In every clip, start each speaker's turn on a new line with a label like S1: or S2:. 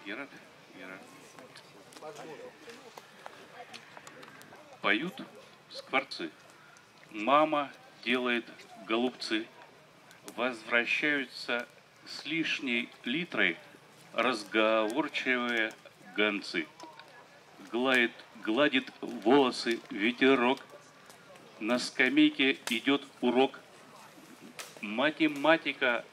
S1: Я рад, я рад. Поют скворцы. Мама делает голубцы. Возвращаются с лишней литрой разговорчивые гонцы. Гладит волосы ветерок. На скамейке идет урок. Математика,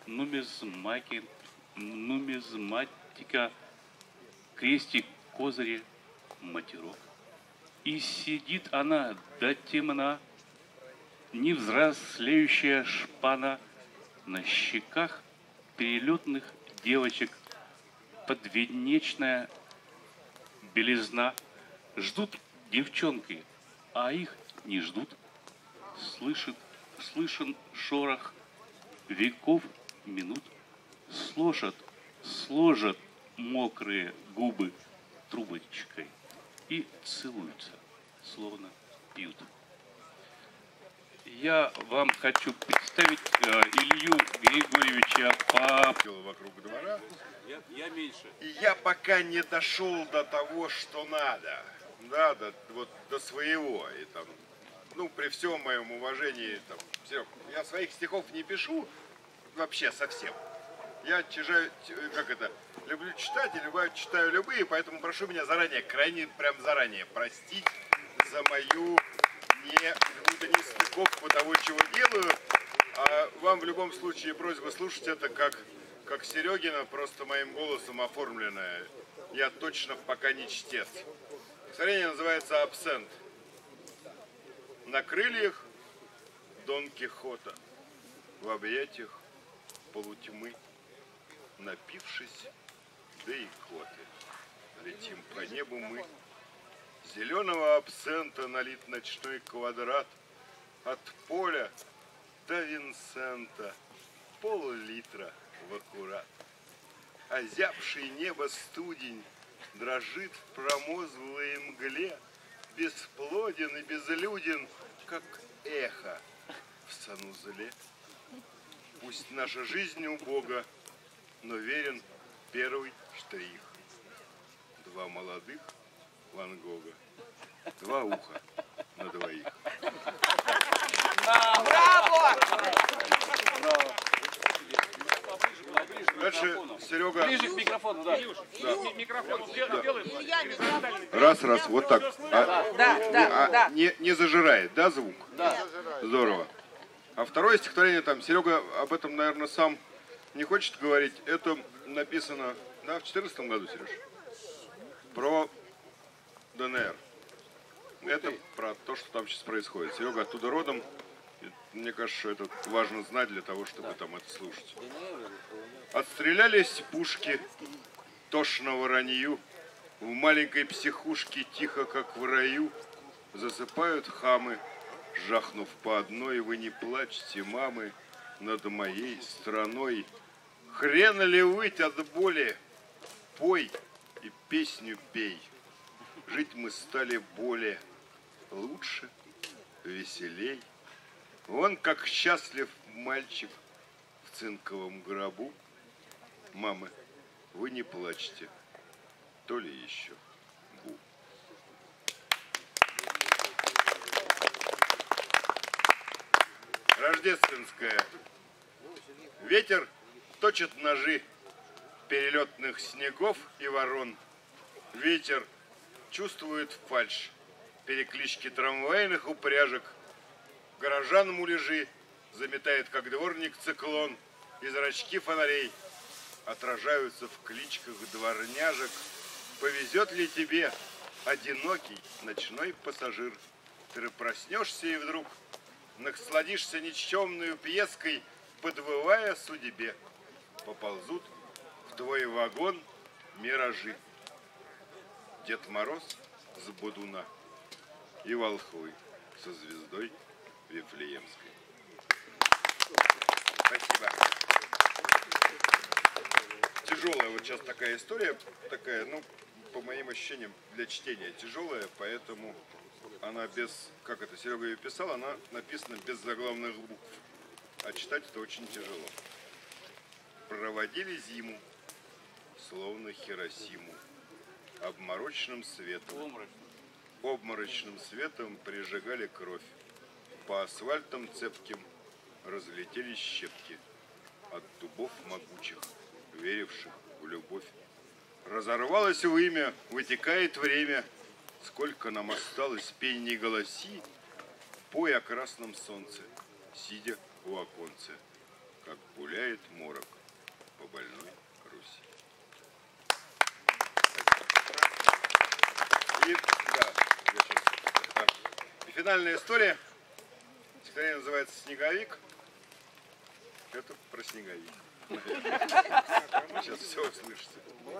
S1: нумизматика, крестик, козыри, матерок. И сидит она до темна, невзрослеющая шпана, на щеках перелетных девочек подвенечная белизна. Ждут девчонки, а их не ждут. Слышен шорох веков, минут. Сложат мокрые губы трубочкой и целуются, словно пьют. Я вам хочу представить Илью Григорьевича Папкина.
S2: Вокруг двора.
S1: Я меньше.
S2: И я пока не дошел до того, что надо. Да, до своего. И там, ну, при всем моем уважении, там, Серег, я своих стихов не пишу вообще совсем. Я люблю читать и читаю любые, поэтому прошу меня заранее, прям заранее простить за мою нестыковку того, чего делаю. А вам в любом случае просьба слушать это как Серегина, просто моим голосом оформленное. Я точно пока не чтец. Стихотворение называется «Абсент». На крыльях Дон Кихота, в объятиях полутьмы, напившись до икоты, летим по небу мы. Зеленого абсента налит ночной квадрат, от поля до Винсента пол-литра в аккурат. Озябший небо студень дрожит в промозглой мгле, бесплоден и безлюден, как эхо в санузле. Пусть наша жизнь убога, но верен первый штрих. Два молодых Ван Гога, два уха на двоих.
S3: Браво!
S2: Дальше Серега.
S4: Ближе к микрофону, да.
S2: Раз, вот так.
S3: Да.
S2: Не зажирает, да, звук?
S3: Да.
S2: Здорово. А второе стихотворение, там, Серега об этом, наверное, сам не хочет говорить. Это написано, да, в 2014 году, Сереж? Про ДНР. Это про то, что там сейчас происходит. Серега оттуда родом. Мне кажется, что это важно знать для того, чтобы там это слушать. Отстрелялись пушки, тошно воронью, в маленькой психушке тихо, как в раю, засыпают хамы, жахнув по одной. Вы не плачьте, мамы, над моей страной. Хрен ли выть от боли, пой и песню пей. Жить мы стали более лучше, веселей. Вон как счастлив мальчик в цинковом гробу. Мамы, вы не плачьте, то ли еще бу. Рождественская. Ветер точит ножи перелетных снегов и ворон. Ветер чувствует фальшь переклички трамвайных упряжек. Горожан муляжи заметает, как дворник, циклон, и зрачки фонарей отражаются в кличках дворняжек. Повезет ли тебе, одинокий ночной пассажир? Ты проснешься и вдруг насладишься никчемной пьеской, подвывая судьбе. Поползут в твой вагон миражи. Дед Мороз с бодуна и волхвы со звездой Вифлеемской. Спасибо. Тяжелая вот сейчас такая история, такая, ну, по моим ощущениям, для чтения тяжелая, поэтому она без, как это Серега ее писал, она написана без заглавных букв. А читать это очень тяжело. Проводили зиму словно Хиросиму, обморочным светом прижигали кровь. По асфальтам цепким разлетелись щепки от дубов могучих, веривших в любовь. Разорвалось вымя, вытекает время. Сколько нам осталось, пей не голоси, пой о красном солнце, сидя у оконца, как гуляет морок по больной Руси. И финальная история. Стихотворение называется «Снеговик». Это про снеговик. Сейчас все услышите.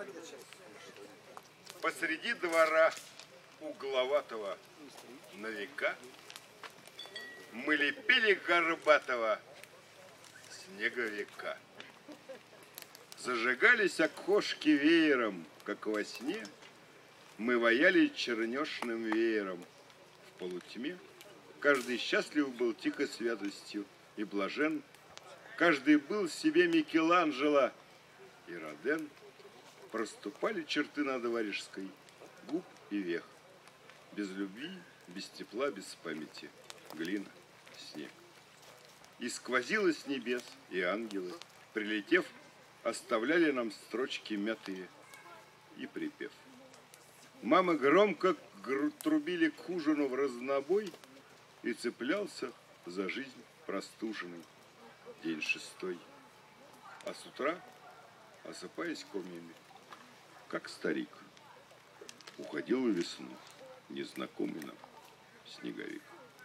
S2: Посреди двора угловатого на века мы лепили горбатого снеговика. Зажигались окошки веером, как во сне. Мы ваяли чернешным веером в полутьме. Каждый счастлив был тихой святостью и блажен. Каждый был себе Микеланджело и Роден. Проступали черты над Варежской, губ и век. Без любви, без тепла, без памяти. Глина, снег. И сквозило с небес, и ангелы, прилетев, оставляли нам строчки мятые и припев. Мамы громко трубили к ужину в разнобой, и цеплялся за жизнь простуженный день шестой. А с утра, осыпаясь комьями, как старик, уходил в весну незнакомый нам снеговик.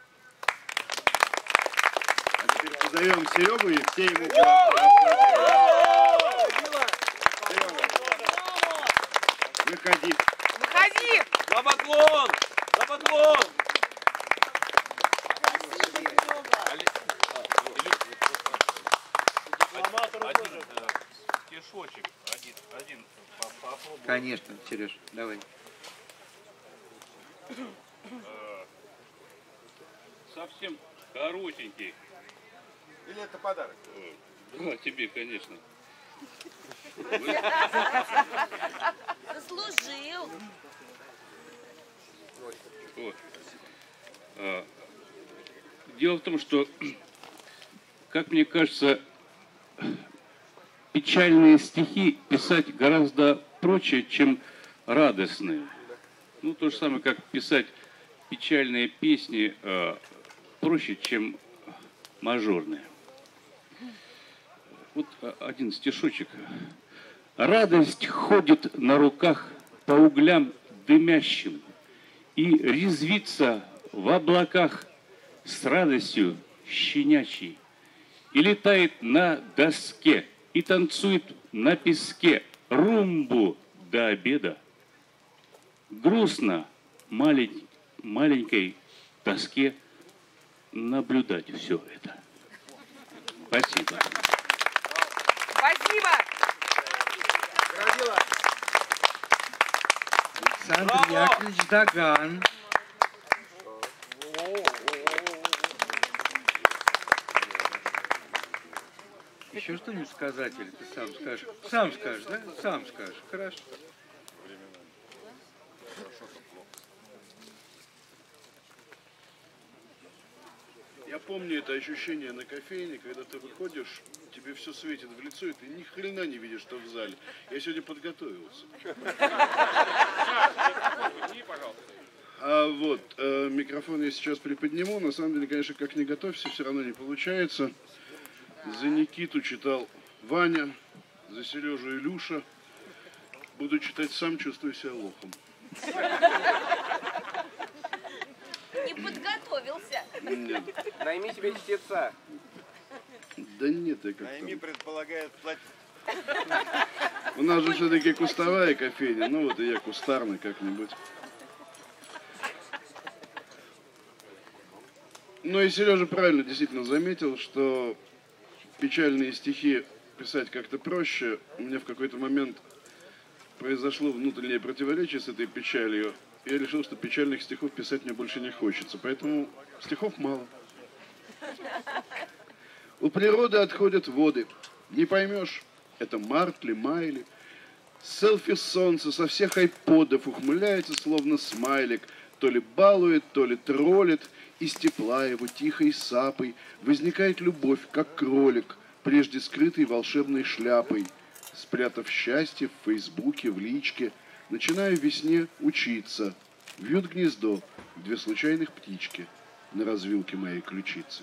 S2: А теперь позовем Серегу и все ему выходи.
S3: Выходи!
S4: На поклон! На поклон!
S1: Один стишочек, один попробуй.
S5: Конечно, Сереж, давай.
S1: Совсем коротенький.
S2: Или это подарок?
S1: Да, тебе, конечно.
S6: Заслужил.
S1: Вот. Дело в том, что, как мне кажется, печальные стихи писать гораздо проще, чем радостные. Ну, то же самое, как писать печальные песни проще, чем мажорные. Вот один стишочек. Радость ходит на руках по углям дымящим и резвится в облаках с радостью щенячьей, и летает на доске, и танцует на песке румбу до обеда. Грустно маленькой тоске наблюдать все это. Спасибо.
S3: Спасибо!
S5: Александр Яковлевич Даган. Еще что-нибудь сказать, или ты сам скажешь? Сам скажешь, да? Сам скажешь. Хорошо.
S7: Я помню это ощущение на кофейне, когда ты выходишь, тебе все светит в лицо, и ты ни хрена не видишь, что в зале. Я сегодня подготовился. А вот, микрофон я сейчас приподниму. На самом деле, конечно, как не готовься, все равно не получается. За Никиту читал Ваня, за Сережу Илюша. Буду читать сам, чувствую себя лохом.
S6: Не подготовился.
S7: Нет.
S4: Найми себе чтеца.
S7: Да нет, я как-то...
S2: Найми предполагает платить.
S7: У нас же все-таки кустовая кофейня, ну вот и я кустарный как-нибудь. Ну и Сережа правильно действительно заметил, что печальные стихи писать как-то проще. У меня в какой-то момент произошло внутреннее противоречие с этой печалью. Я решил, что печальных стихов писать мне больше не хочется, поэтому стихов мало. У природы отходят воды. Не поймешь, это март ли, май ли. Селфи солнца со всех айподов ухмыляется, словно смайлик, то ли балует, то ли троллит. Из тепла его тихой сапой возникает любовь, как кролик, прежде скрытый волшебной шляпой. Спрятав счастье в фейсбуке, в личке, начинаю весне учиться. Вьют гнездо две случайных птички на развилке моей ключицы.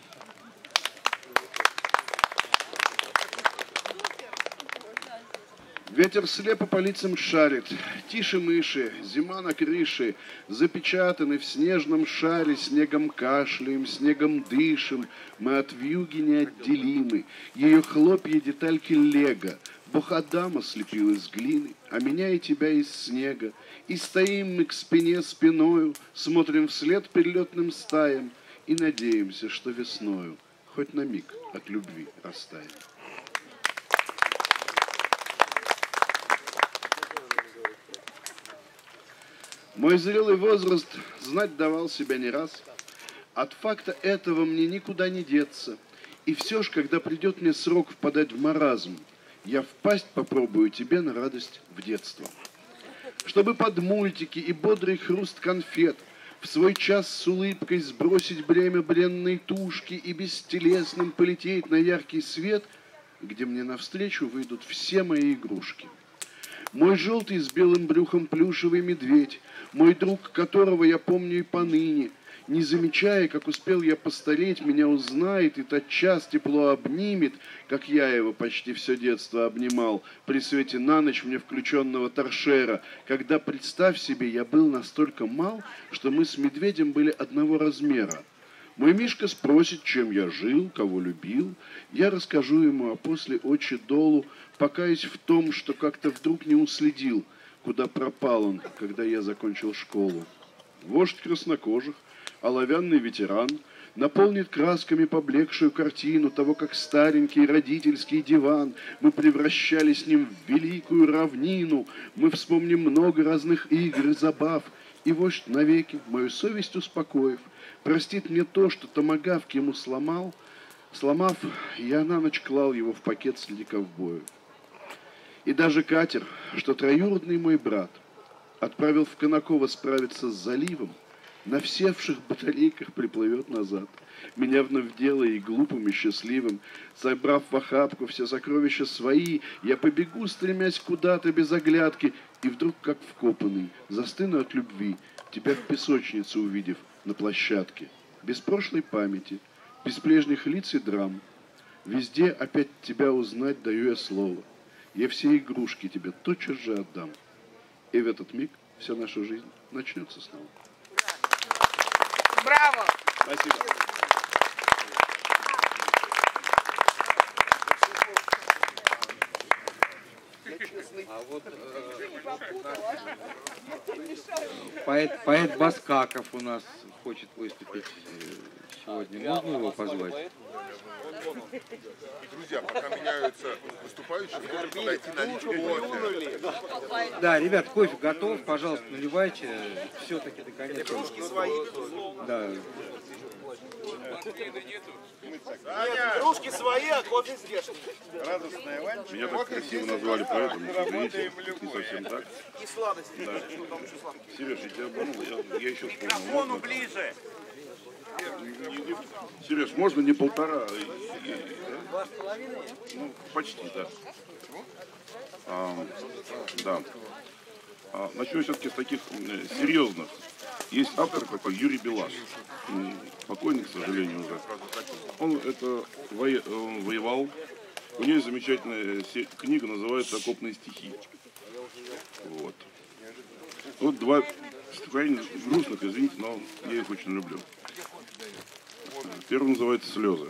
S7: Ветер слепо по лицам шарит, тише мыши, зима на крыше, запечатаны в снежном шаре, снегом кашляем, снегом дышим, мы от вьюги неотделимы, ее хлопья детальки лего, Бог Адама слепил из глины, а меня и тебя из снега, и стоим мы к спине спиною, смотрим вслед перелетным стаям и надеемся, что весною хоть на миг от любви растаем. Мой зрелый возраст знать давал себя не раз. От факта этого мне никуда не деться. И все ж, когда придет мне срок впадать в маразм, я впасть попробую тебе на радость в детство. Чтобы под мультики и бодрый хруст конфет в свой час с улыбкой сбросить бремя бренной тушки и бестелесным полететь на яркий свет, где мне навстречу выйдут все мои игрушки. Мой желтый с белым брюхом плюшевый медведь, мой друг, которого я помню и поныне, не замечая, как успел я постареть, меня узнает и тотчас тепло обнимет, как я его почти все детство обнимал, при свете на ночь мне включенного торшера, когда, представь себе, я был настолько мал, что мы с медведем были одного размера. Мой Мишка спросит, чем я жил, кого любил. Я расскажу ему, а после очи долу покаюсь в том, что как-то вдруг не уследил, куда пропал он, когда я закончил школу. Вождь краснокожих, оловянный ветеран, наполнит красками поблекшую картину того, как старенький родительский диван мы превращали с ним в великую равнину. Мы вспомним много разных игр и забав, и вождь навеки, мою совесть успокоив, простит мне то, что томагавк ему сломав, я на ночь клал его в пакет среди ковбоев. И даже катер, что троюродный мой брат, отправил в Конаково справиться с заливом, на всевших батарейках приплывет назад. Меня вновь делая и глупым, и счастливым, собрав в охапку все сокровища свои, я побегу, стремясь куда-то без оглядки, и вдруг, как вкопанный, застыну от любви, тебя в песочнице увидев на площадке, без прошлой памяти, без прежних лиц и драм. Везде опять тебя узнать даю я слово. Я все игрушки тебе тотчас же отдам. И в этот миг вся наша жизнь начнется снова.
S3: Браво!
S7: Спасибо.
S5: А вот поэт Баскаков у нас хочет выступить сегодня. Можно его позвать?
S8: Друзья, пока меняются выступающие, можно подойти налить кофе.
S5: Да, ребят, кофе готов, пожалуйста, наливайте. Все-таки наконец.
S4: Кружки свои.
S5: Да.
S4: Кружки свои, а кофе здешний.
S7: Меня так красиво назвали поэтом, извините, не совсем так.
S4: И сладости. Что там еще сладкие?
S7: Сереж, я тебя обманул, я еще вспомнил.
S4: Микрофону ближе.
S7: Сереж, можно не полтора? Ну, почти, да. Да. Начну все-таки с таких серьезных. Есть автор такой Юрий Белаш. Покойный, к сожалению, уже. Он воевал. У него есть замечательная книга, называется «Окопные стихи». Вот. Вот два стихотворения грустных, извините, но я их очень люблю. Первый называется «Слезы».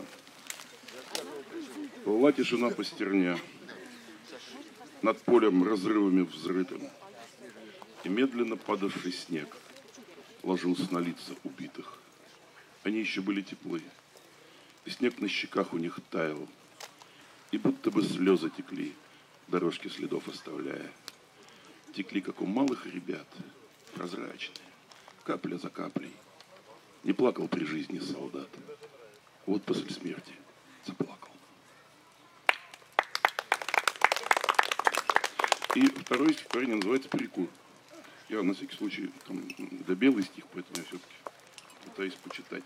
S7: Плыла тишина по стерне, над полем разрывами взрытым, и медленно падавший снег ложился на лица убитых. Они еще были теплы, и снег на щеках у них таял, и будто бы слезы текли, дорожки следов оставляя. Текли, как у малых ребят, прозрачные, капля за каплей. Не плакал при жизни солдат, вот после смерти заплакал.
S9: И второе стихотворение называется «Перекур». Я на всякий случай, там, да белый стих, поэтому я все-таки пытаюсь почитать.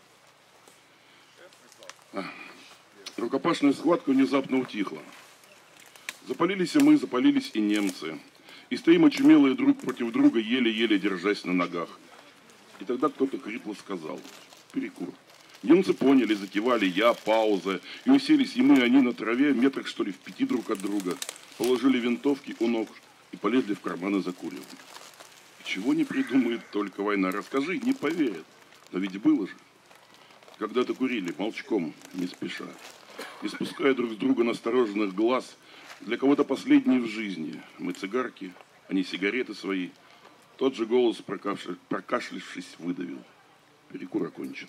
S9: Рукопашная схватка внезапно утихла. Запалились и мы, запалились и немцы. И стоим очумелые друг против друга, еле-еле держась на ногах. И тогда кто-то хрипло сказал: «Перекур». Немцы поняли, закивали, я, пауза. И уселись и мы, и они на траве, метрах что ли в 5 друг от друга. Положили винтовки у ног и полезли в карманы закуривать. Чего не придумает только война. Расскажи, не поверят. Но ведь было же. Когда-то курили, молчком, не спеша, не спуская друг с друга настороженных глаз. Для кого-то последний в жизни. Мы цигарки, они сигареты свои. Тот же голос, прокашлявшись, выдавил: «Перекур окончен».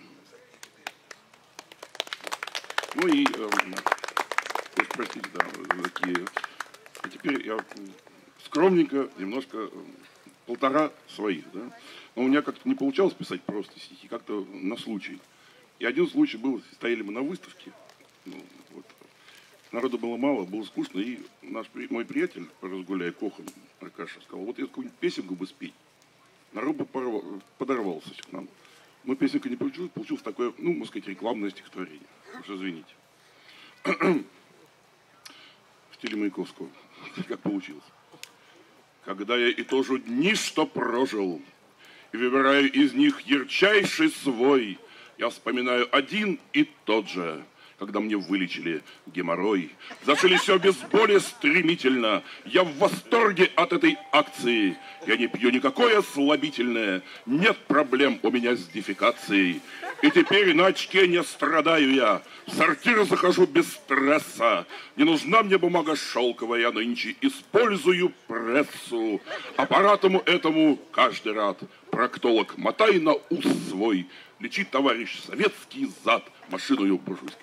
S9: Ну и, простите, да, такие. А теперь я скромненько, немножко, полтора своих, да. Но у меня как-то не получалось писать просто стихи, как-то на случай. И один случай был, стояли мы на выставке, ну, вот, народу было мало, было скучно, и мой приятель по разгуляя Кохан Аркаша сказал: вот я какую-нибудь песенку бы спеть. Народ бы подорвался к нам. Но песенка не получилось такое, ну, можно сказать, рекламное стихотворение. Уж извините. В стиле Маяковского, как получилось. Когда я итожу дни, что прожил, и выбираю из них ярчайший свой, я вспоминаю один и тот же, когда мне вылечили геморрой. Зашили все без боли стремительно. Я в восторге от этой акции. Я не пью никакое слабительное. Нет проблем у меня с дефекацией. И теперь на очке не страдаю я. В сортир захожу без стресса. Не нужна мне бумага шелковая, я нынче использую прессу. Аппаратому этому каждый рад. Проктолог, мотай на ус свой. Лечит товарищ советский зад машиною буржуйской.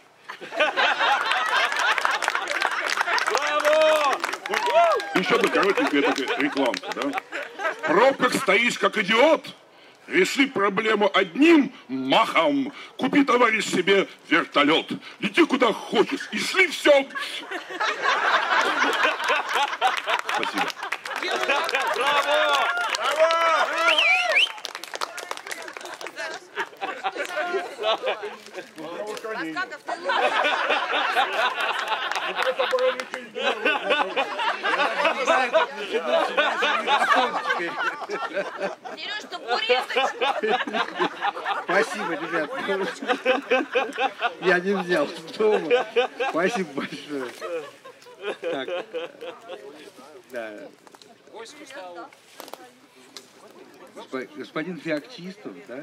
S4: Браво!
S9: Еще одна коротенькая такая рекламка, да? В пробках стоишь как идиот. Реши проблему одним махом. Купи, товарищ, себе вертолет. Лети куда хочешь и шли все. Спасибо.
S4: Браво!
S3: Раскатов ты Сереж, ты бурезочку.
S5: Спасибо, ребят. Я не взял дома. Спасибо большое. Так. Да. Господин Феоктистов, да?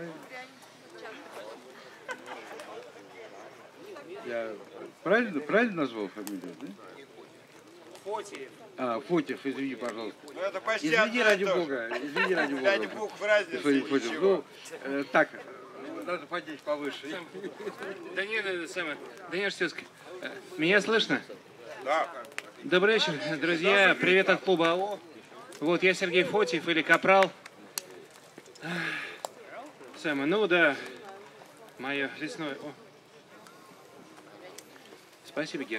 S5: Я правильно назвал фамилию, да?
S4: Фотиев.
S5: Фотьев, извини, пожалуйста.
S2: Ну, это почти
S5: Извини,
S2: одно и
S5: ради
S2: то же.
S5: бога. Извини, ради бога.
S2: 5 букв разницы,
S5: Господин Фотьев.
S2: ничего.
S5: Ну, так, надо поднять повыше.
S10: Да нет, да нет, Стёска. Меня слышно?
S2: Да.
S10: Добрый вечер, друзья. Привет от клуба АО. Вот, я Сергей Фотьев или Капрал. Ну да, мое лесное... О. Спасибо, Гер.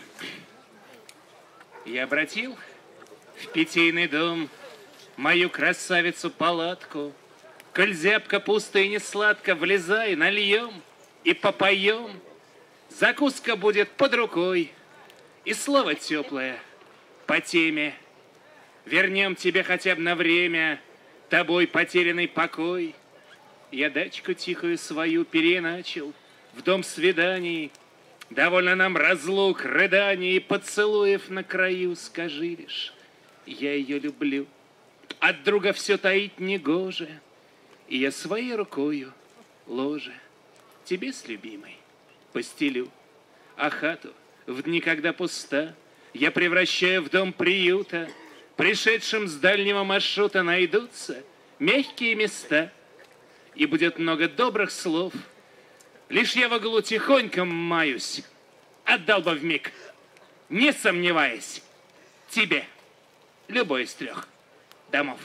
S10: Я обратил в питейный дом мою красавицу-палатку. Коль зябко, пусто и не сладко, влезай, нальем и попоем. Закуска будет под рукой и слово теплое по теме. Вернем тебе хотя бы на время тобой потерянный покой. Я дачку тихую свою переначал в дом свиданий. Довольно нам разлук, рыданий и поцелуев на краю. Скажи лишь, я ее люблю. От друга все таить негоже. И я своей рукою ложе тебе с любимой постелю. А хату в дни, когда пуста, я превращаю в дом приюта. Пришедшим с дальнего маршрута найдутся мягкие места. И будет много добрых слов. Лишь я в углу тихонько маюсь, отдал бы вмиг, не сомневаясь, тебе любой из 3 домов.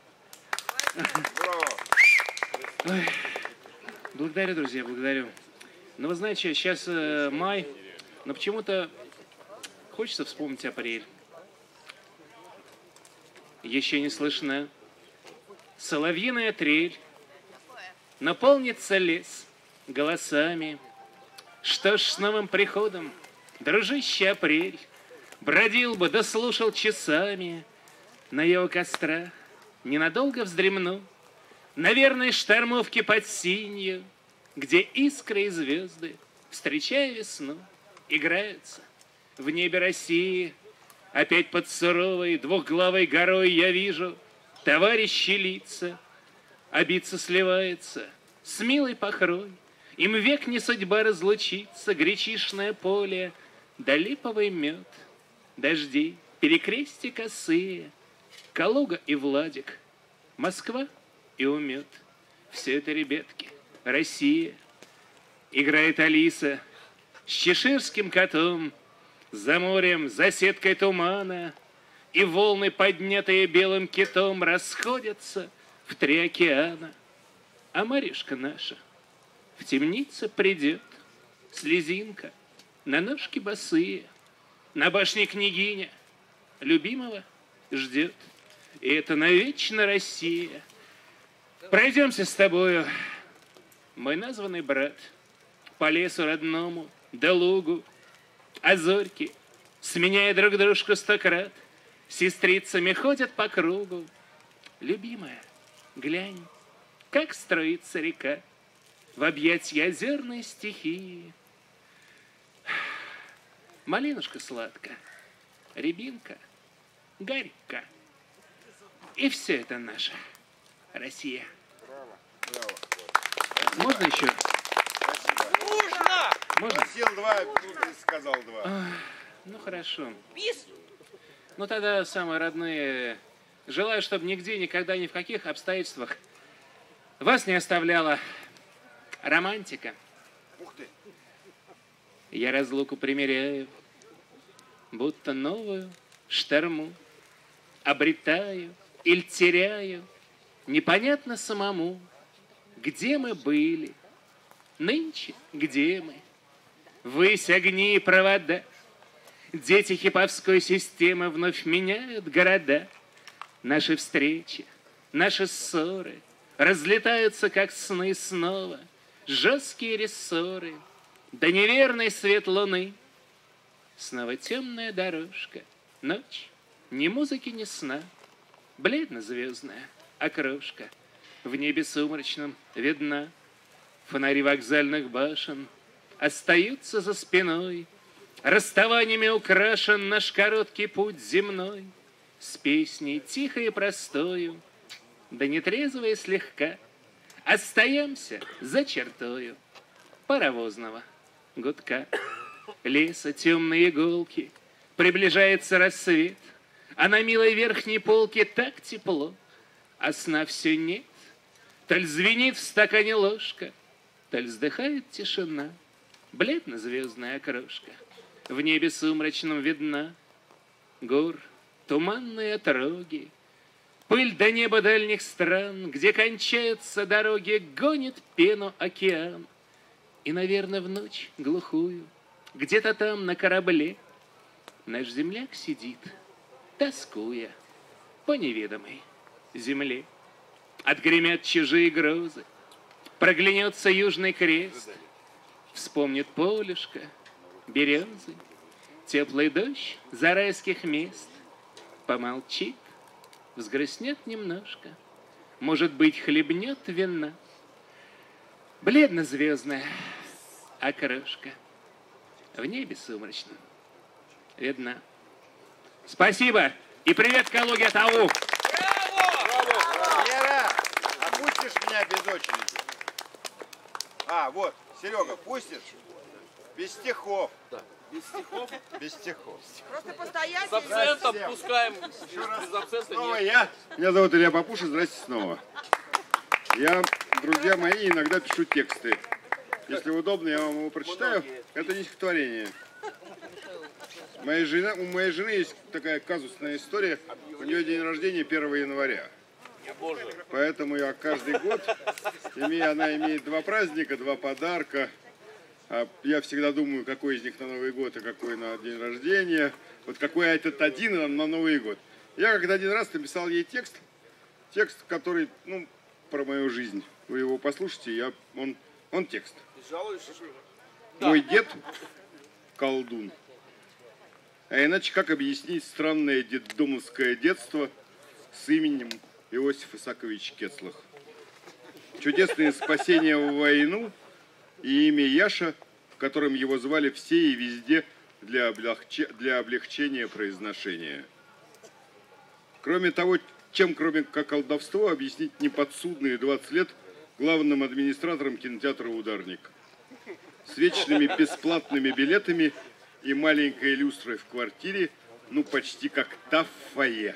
S10: Ой, благодарю, друзья, благодарю. Ну, вы знаете, сейчас май, но почему-то хочется вспомнить апрель. еще не слышна. Соловьиная трель, наполнится лес голосами. Что ж, с новым приходом, дружище апрель, бродил бы, да слушал часами. На его кострах ненадолго вздремну, наверное, штормовки под синью, где искры и звезды, встречая весну, играются. В небе России опять под суровой двухглавой горой я вижу товарищи лица, а биться сливается с милой похрой. Им век не судьба разлучиться, гречишное поле, да липовый мед, дожди, перекрестья косые, Калуга и Владик, Москва и Умет. Все это, ребятки, Россия. Играет Алиса с чеширским котом, за морем, за сеткой тумана, и волны, поднятые белым китом, расходятся в 3 океана. А Маришка наша в темнице придет, слезинка, на ножки босые, на башне княгиня любимого ждет. И это навечно Россия. Пройдемся с тобою, мой названный брат, по лесу родному, да лугу, а зорьки, сменяя друг дружку 100 крат, сестрицами ходят по кругу. Любимая, глянь, как строится река в объятья озерной стихии. Малинушка сладкая, рябинка горька. И все это наша Россия. Можно еще? Можно?
S2: Просил 2, сказал 2.
S10: Ну, хорошо. Ну, тогда, самые родные, желаю, чтобы нигде, никогда, ни в каких обстоятельствах вас не оставляла романтика.
S2: Ух ты.
S10: Я разлуку примеряю, будто новую шторму, обретаю или теряю, непонятно самому, где мы были, нынче где мы. Высь огни и провода, дети хиповской системы вновь меняют города. Наши встречи, наши ссоры разлетаются, как сны снова, жесткие рессоры, да неверный свет луны. Снова темная дорожка, ночь, ни музыки, ни сна, бледно-звездная окрошка в небе сумрачном видна. Фонари вокзальных башен остаются за спиной, расставаниями украшен наш короткий путь земной, с песней тихой и простою, да нетрезвой слегка, остаемся за чертою паровозного гудка. Леса темные иголки, приближается рассвет, а на милой верхней полке так тепло, а сна все нет. Таль звенит в стакане ложка, таль вздыхает тишина, бледно-звездная окрошка в небе сумрачном видна. Гор, туманные отроги, пыль до неба дальних стран, где кончаются дороги, гонит пену океан. И, наверное, в ночь глухую, где-то там на корабле, наш земляк сидит, тоскуя по неведомой земле. Отгремят чужие грозы, проглянется южный крест, вспомнит полюшка, березы, теплый дождь за райских мест. Помолчит, взгрустнет немножко, может быть, хлебнет вина. Бледно-звездная окрошка в небе сумрачном видна. Спасибо и привет Калуге от АУ.
S2: Вера, а пустишь меня без очереди? А, вот, Серега, пустишь? Без стихов. Да.
S4: Без стихов?
S2: Без стихов.
S3: Просто постоять.
S4: С абсентом
S2: Совсем.
S4: пускаем.
S2: Еще раз.
S4: Без абсента
S2: Снова
S4: нет.
S2: я.
S7: Меня зовут Илья Папуша, здрасте снова. Я, друзья мои, иногда пишу тексты. Если удобно, я вам его прочитаю. Это не стихотворение. У моей жены есть такая казусная история. У нее день рождения 1 января. Поэтому я каждый год, она имеет 2 праздника, 2 подарка. А я всегда думаю, какой из них на Новый год, а какой на день рождения. Вот какой этот один на Новый год.
S2: Я как-то один раз написал ей текст, который, ну, про мою жизнь. Вы его послушайте, он текст.
S4: Жалуешься?
S2: Мой дед – колдун. А иначе как объяснить странное детдомовское детство с именем Иосиф Исаакович Кецлах? Чудесное спасение в войну и имя Яша, которым его звали все и везде для облегчения произношения. Кроме того, чем кроме как колдовство объяснить неподсудные 20 лет главным администратором кинотеатра «Ударник» с вечными бесплатными билетами и маленькой люстрой в квартире, ну почти как та в фойе.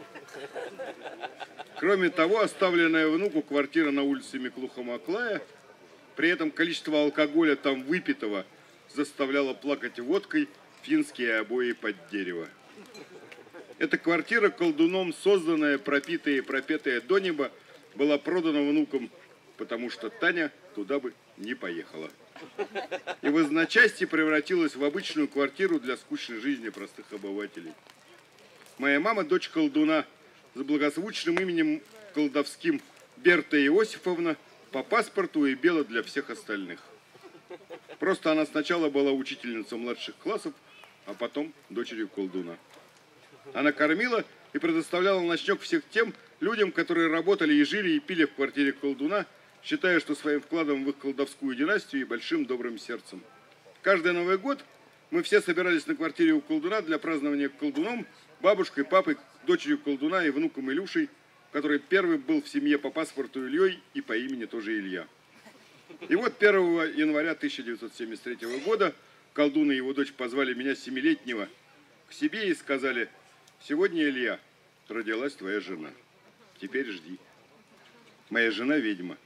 S2: Кроме того, оставленная внуку квартира на улице Миклуха-Маклая, при этом количество алкоголя там выпитого заставляло плакать водкой финские обои под дерево. Эта квартира, колдуном созданная, пропитая и пропетая до неба, была продана внукам, потому что Таня туда бы не поехала. И в изночасье превратилась в обычную квартиру для скучной жизни простых обывателей. Моя мама, дочь колдуна, с благозвучным именем колдовским Берта Иосифовна, по паспорту и Бела для всех остальных. Просто она сначала была учительницей младших классов, а потом дочерью колдуна. Она кормила и предоставляла ночнёк всех тем людям, которые работали и жили и пили в квартире колдуна, считая, что своим вкладом в их колдовскую династию и большим добрым сердцем. Каждый Новый год мы все собирались на квартире у колдуна для празднования колдуном, бабушкой, папой, дочерью колдуна и внуком Илюшей, который первый был в семье по паспорту Ильей и по имени тоже Илья. И вот 1 января 1973 года колдун и его дочь позвали меня, 7-летнего, к себе и сказали: «Сегодня, Илья, родилась твоя жена. Теперь жди». Моя жена ведьма.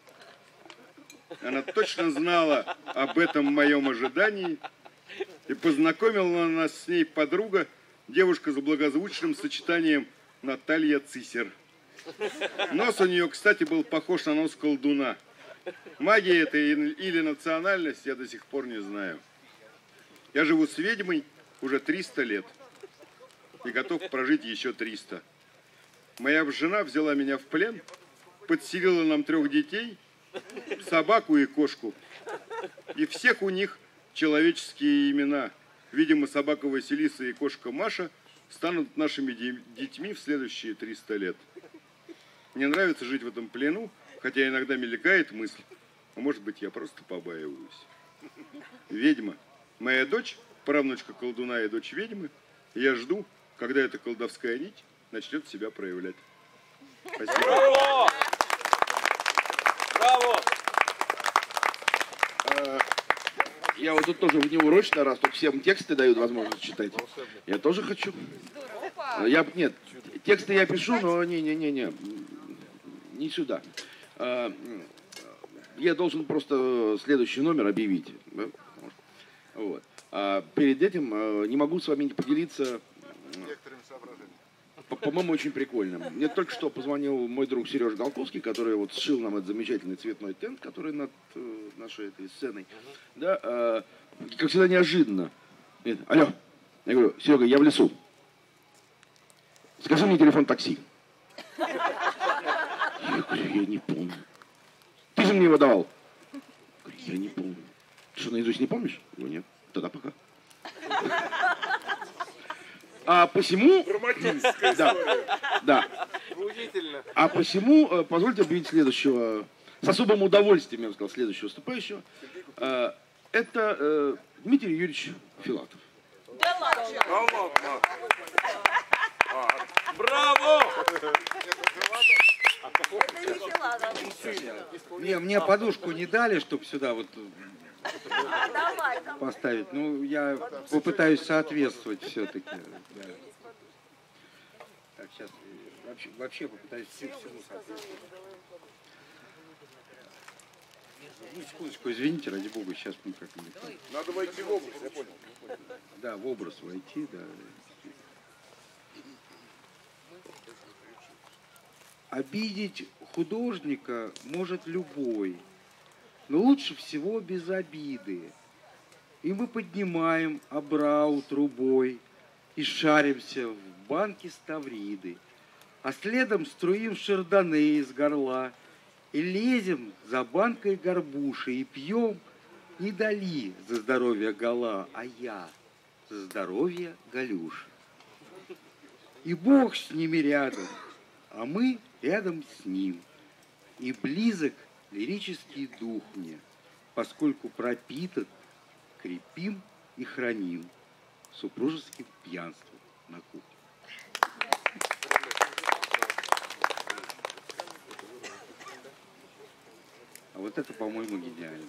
S2: Она точно знала об этом моем ожидании, и познакомила нас с ней подруга, девушка с благозвучным сочетанием Наталья Цисер. Нос у нее, кстати, был похож на нос колдуна. Магия это или национальность, я до сих пор не знаю. Я живу с ведьмой уже 300 лет и готов прожить еще 300. Моя жена взяла меня в плен, подселила нам 3 детей, собаку и кошку. И всех у них человеческие имена. Видимо, собака Василиса и кошка Маша станут нашими детьми в следующие 300 лет. Мне нравится жить в этом плену, хотя иногда мелькает мысль, а может быть, я просто побаиваюсь. Ведьма. Моя дочь, правнучка колдуна и дочь ведьмы, и я жду, когда эта колдовская нить начнет себя проявлять. Спасибо.
S4: Браво! Браво!
S11: Я вот тут тоже внеурочно, раз тут всем тексты дают возможность читать. Я тоже хочу. Нет, тексты я пишу, но не сюда. Я должен просто следующий номер объявить. Вот. А перед этим не могу с вами не поделиться по-моему, очень прикольным. Мне только что позвонил мой друг Сережа Голковский, который вот сшил нам этот замечательный цветной тент, который над нашей этой сценой. Да, как всегда, неожиданно. Говорит: алло. Я говорю: Серега, я в лесу. Скажи мне телефон такси. Я говорю: я не помню. Ты же мне его давал. Я говорю: я не помню. Ты что, наизусть не помнишь? Я говорю: нет. Тогда пока. А посему... Да. А посему позвольте объявить следующего, с особым удовольствием, я бы сказал, следующего выступающего. Это Дмитрий Юрьевич Филатов.
S3: Да ладно.
S4: Браво!
S3: Это не Филатов.
S5: Не, мне подушку не дали, чтобы сюда вот
S3: Давай.
S5: поставить. Ну, я попытаюсь соответствовать все-таки. Да. Так, сейчас вообще попытаюсь всему соответствовать. Ну, секундочку, извините, ради бога, сейчас мы как-нибудь...
S8: Надо войти в образ, я понял.
S5: Да, в образ войти, да. Обидеть художника может любой, но лучше всего без обиды. И мы поднимаем обрау трубой и шаримся в банки ставриды, а следом струим шардоне из горла и лезем за банкой горбуши и пьем не Дали за здоровье Гала, а я за здоровье Галюши. И Бог с ними рядом, а мы рядом с ним. И близок лирический дух мне, поскольку пропитан, крепим и храним супружеским пьянством на кухне. А вот это, по-моему, гениально.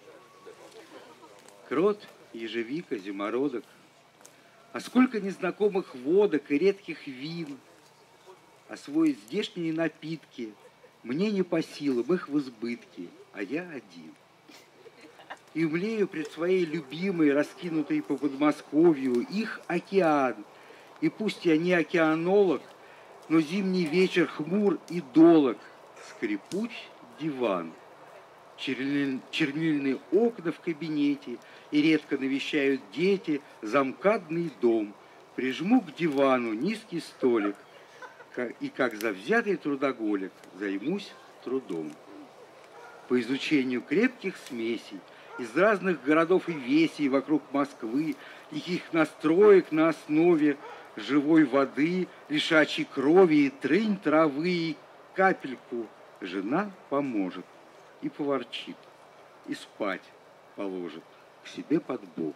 S5: Крот, ежевика, зимородок, а сколько незнакомых водок и редких вин, освоить здешние напитки мне не по силам, их в избытке, а я один. И млею пред своей любимой, раскинутой по Подмосковью, их океан. И пусть я не океанолог, но зимний вечер хмур и долог, скрипуч диван. Чернильные окна в кабинете, и редко навещают дети замкадный дом. Прижму к дивану низкий столик, и как завзятый трудоголик займусь трудом. По изучению крепких смесей из разных городов и весей вокруг Москвы, их настроек на основе живой воды, лишачьей крови и трынь травы, и капельку жена поможет и поворчит, и спать положит к себе под бок.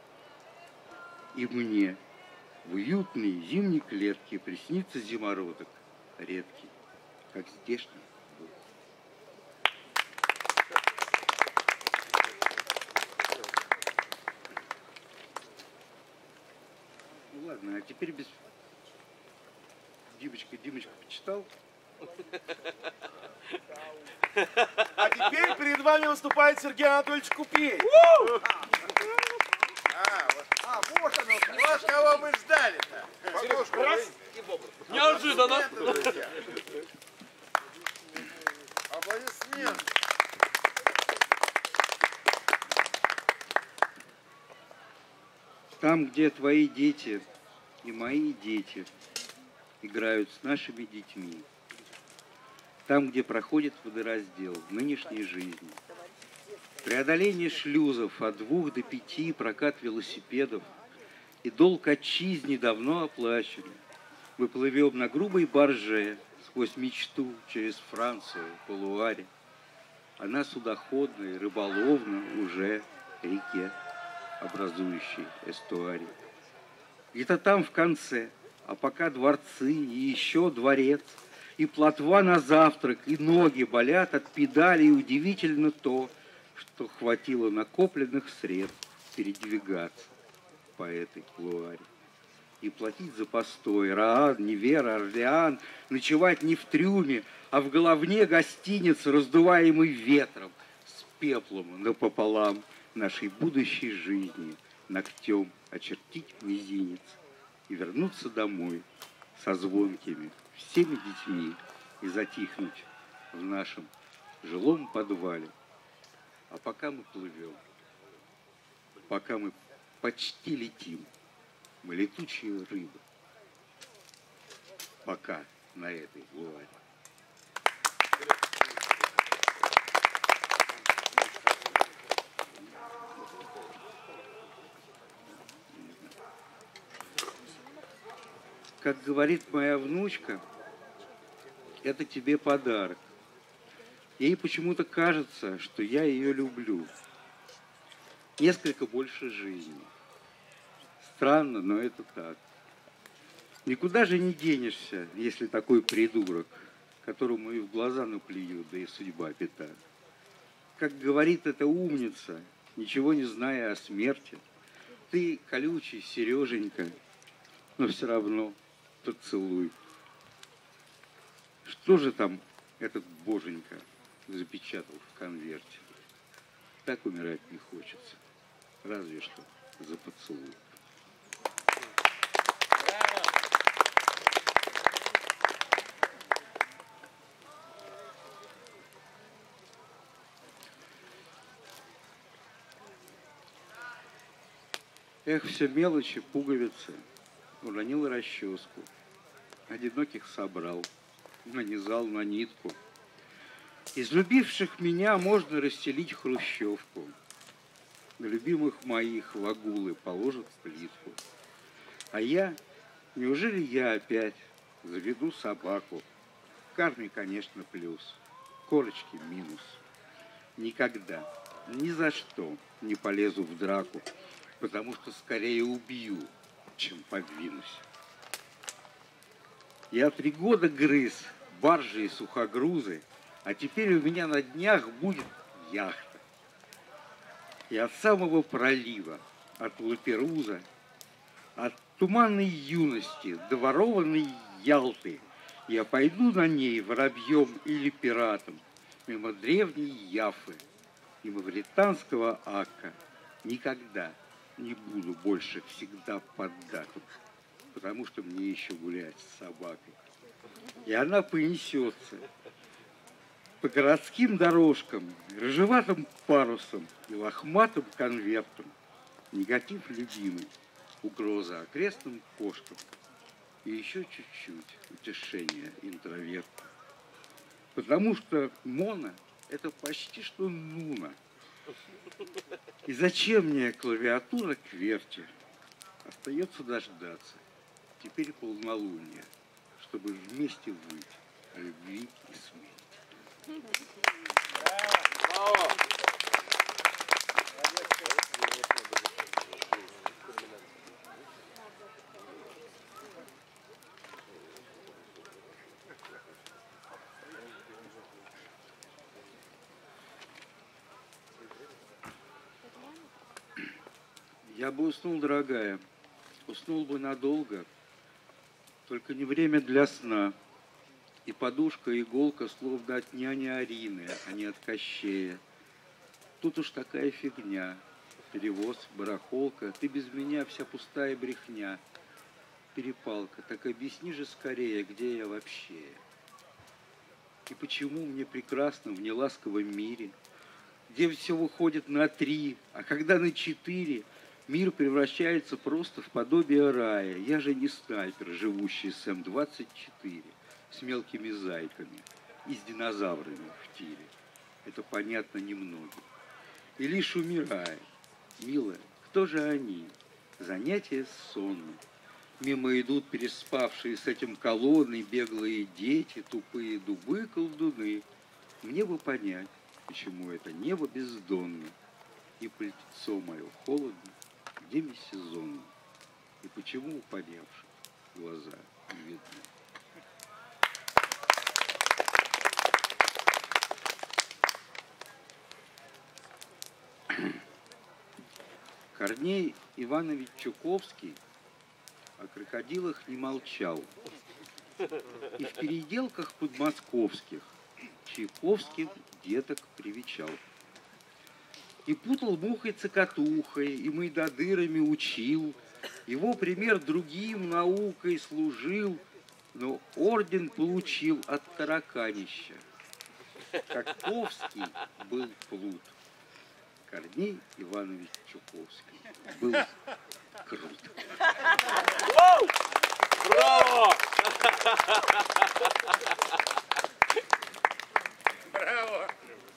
S5: И мне в уютной зимней клетке приснится зимородок редкий, как здешний Бог. Ну ладно, а теперь без... Димочка почитал?
S4: А теперь перед вами выступает Сергей Анатольевич Купей.
S8: Вот оно, вот кого мы ждали-то.
S4: Раз.
S8: Неожиданно. Аплодисменты.
S5: Там, где твои дети и мои дети играют с нашими детьми, там, где проходит водораздел в нынешней жизни, преодоление шлюзов от 2 до 5, прокат велосипедов и долг отчизне давно оплачен. Мы плывем на грубой барже сквозь мечту через Францию по Луаре, а на судоходной, рыболовно уже реке, образующей эстуарий. Где-то там в конце, а пока дворцы и еще дворец, и плотва на завтрак, и ноги болят от педалей, удивительно то, что хватило накопленных средств передвигаться по этой Луаре. И платить за постой Раан, Невера, Орлеан, ночевать не в трюме, а в головне гостиницы, раздуваемый ветром, с пеплом напополам нашей будущей жизни, ногтем очертить мизинец и вернуться домой со звонкими всеми детьми и затихнуть в нашем жилом подвале. А пока мы плывем, пока мы почти летим, мы летучие рыбы. Пока на этой Луаре. Как говорит моя внучка, это тебе подарок. Ей почему-то кажется, что я ее люблю. Несколько больше жизни. Странно, но это так. Никуда же не денешься, если такой придурок, которому и в глаза наплюют, да и судьба пята. Как говорит эта умница, ничего не зная о смерти, ты колючий, Сереженька, но все равно поцелуй. Что же там этот боженька запечатал в конверте? Так умирать не хочется. Разве что за поцелуй. Эх, все мелочи, пуговицы, уронил расческу, одиноких собрал, нанизал на нитку. Из любивших меня можно расстелить хрущевку. На любимых моих вагулы положат плитку. А я, неужели я опять заведу собаку? Карме, конечно, плюс, корочки минус. Никогда, ни за что не полезу в драку, потому что скорее убью, чем подвинусь. Я 3 года грыз баржи и сухогрузы, а теперь у меня на днях будет яхта. И от самого пролива, от Лаперуза, от туманной юности до ворованной Ялты я пойду на ней воробьем или пиратом, мимо древней Яфы и мавританского Ака. Никогда не буду больше всегда поддатым, потому что мне еще гулять с собакой. И она понесется по городским дорожкам, рыжеватым парусом и лохматым конвертом. Негатив любимый, угроза окрестным кошкам и еще чуть-чуть утешения интроверта. Потому что Мона – это почти что Нуна. И зачем мне клавиатура кверти? Остается дождаться. Теперь полнолуние, чтобы вместе выть о любви и смерти. Я бы уснул, дорогая, уснул бы надолго, только не время для сна. И подушка, и иголка словно от няни Арины, а не от Кощея. Тут уж такая фигня. Перевоз, барахолка, ты без меня вся пустая брехня. Перепалка, так объясни же скорее, где я вообще. И почему мне прекрасно в неласковом мире, где все выходит на 3, а когда на 4, мир превращается просто в подобие рая. Я же не снайпер, живущий с М-24, с мелкими зайками и с динозаврами в тире. Это понятно немногим. И лишь умирая, милая, кто же они? Занятия сонны. Мимо идут переспавшие с этим колонной беглые дети, тупые дубы, колдуны. Мне бы понять, почему это небо бездонно, и пальтецо мое холодно, где межсезонно, и почему у подевших глаза не видны. Корней Иванович Чуковский о крокодилах не молчал. И в переделках подмосковских Чайковским деток привечал. И путал мухой цокотухой, и мойдодырами учил. Его пример другим наукой служил, но орден получил от тараканища. Каковский был плут. Корней Иванович Чуковский был крут.
S4: Браво! Браво!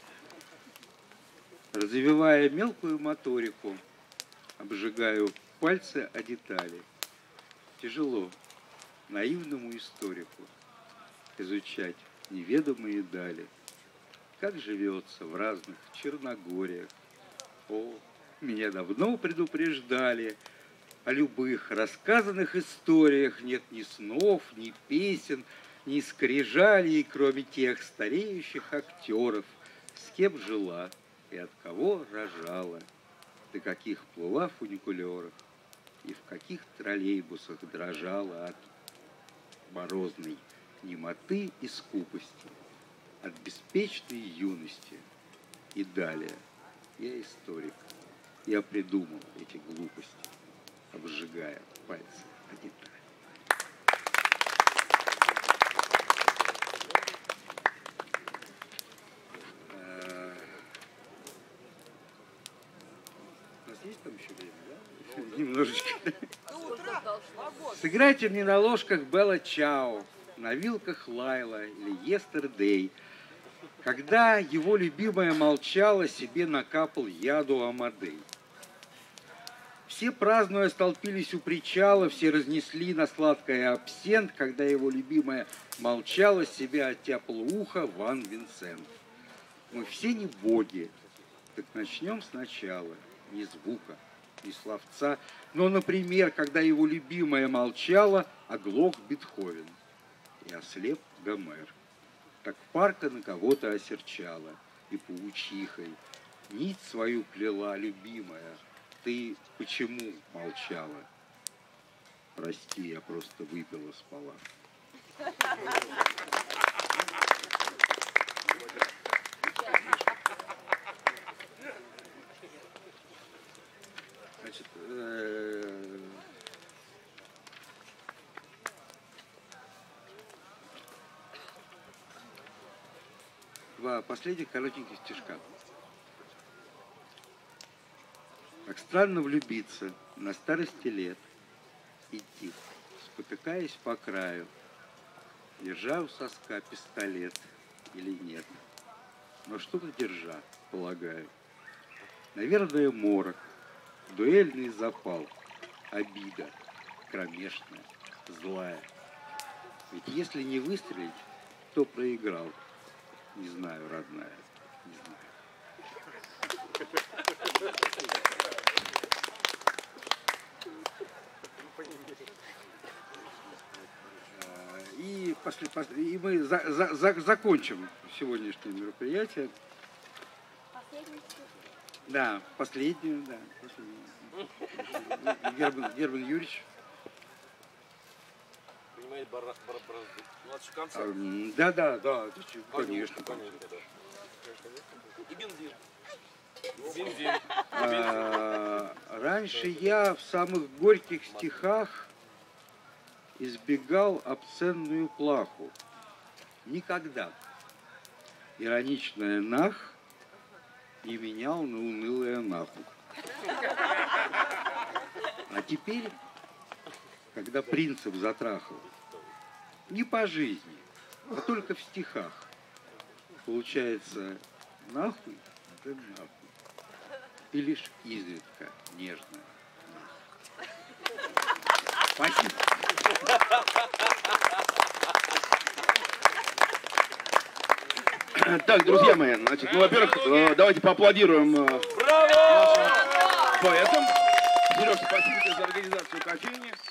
S5: Развивая мелкую моторику, обжигаю пальцы о детали. Тяжело наивному историку изучать неведомые дали. Как живется в разных Черногориях. О, меня давно предупреждали, о любых рассказанных историях нет ни снов, ни песен, ни скрижалей, кроме тех стареющих актеров, с кем жила и от кого рожала, до каких плыла в фуникулерах и в каких троллейбусах дрожала от морозной немоты и скупости, от беспечной юности. И далее я историк, я придумал эти глупости, обжигая пальцы о детали. У нас есть там еще время, да? немножечко. Сыграйте мне на ложках Белла Чао, на вилках Лайла или Yesterday. Когда его любимая молчала, себе накапал яду Амадей. Все празднуя столпились у причала, все разнесли на сладкое абсент, когда его любимая молчала, себе оттяпал ухо Ван Винсент. Мы все не боги, так начнем сначала, ни звука, ни словца. Но, например, когда его любимая молчала, оглох Бетховен и ослеп Гомер. Так парка на кого-то осерчала и паучихой нить свою плела, любимая. Ты почему молчала? Прости, я просто выпила, спала. Значит, два последних коротеньких стишка. Как странно влюбиться на старости лет, идти, спотыкаясь по краю, держа у соска пистолет или нет, но что-то держа, полагаю. Наверное, морок, дуэльный запал, обида, кромешная, злая. Ведь если не выстрелить, то проиграл. Не знаю, родная, не знаю. И мы закончим сегодняшнее мероприятие. Да, последнюю, да. Герман Юрьевич.
S4: Принимает младший концерт.
S5: Да, конечно.
S4: И бензин.
S5: Раньше я в самых горьких стихах избегал обсценную плаху. Никогда. Ироничное «нах» не менял на унылое «нахуй». А теперь, когда принцип затрахал, не по жизни, а только в стихах, получается «нахуй» — это «нахуй». И лишь изредка нежно «нахуй». Спасибо.
S11: Так, друзья мои, значит, ну, во-первых, давайте поаплодируем нашим поэтам. Сереж, спасибо тебе за организацию кофейни.